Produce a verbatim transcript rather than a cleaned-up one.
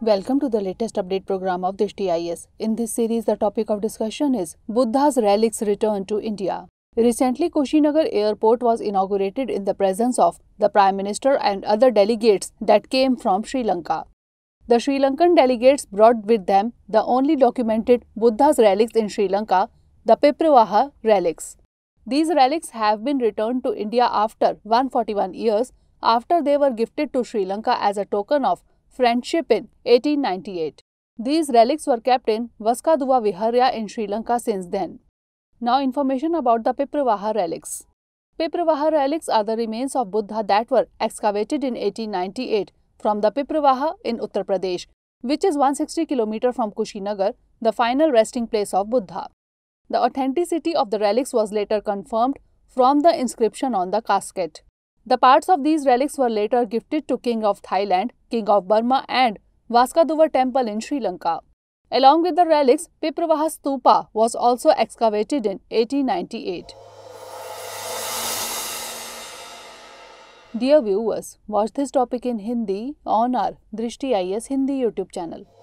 Welcome to the latest update program of Drishti I A S. In this series, the topic of discussion is Buddha's relics return to India. Recently, Kushinagar Airport was inaugurated in the presence of the Prime Minister and other delegates that came from Sri Lanka. The Sri Lankan delegates brought with them the only documented Buddha's relics in Sri Lanka, the Pipravaha relics. These relics have been returned to India after one hundred forty-one years after they were gifted to Sri Lanka as a token of friendship in eighteen ninety-eight. These relics were kept in Vaskaduva Viharya in Sri Lanka since then. Now information about the Pipravaha relics. Pipravaha relics are the remains of Buddha that were excavated in eighteen ninety-eight from the Pipravaha in Uttar Pradesh, which is one hundred sixty kilometers from Kushinagar, the final resting place of Buddha. The authenticity of the relics was later confirmed from the inscription on the casket. The parts of these relics were later gifted to King of Thailand, King of Burma and Vaskaduva Temple in Sri Lanka. Along with the relics, Pipravaha Stupa was also excavated in eighteen ninety-eight. Dear viewers, watch this topic in Hindi on our Drishti I A S Hindi YouTube channel.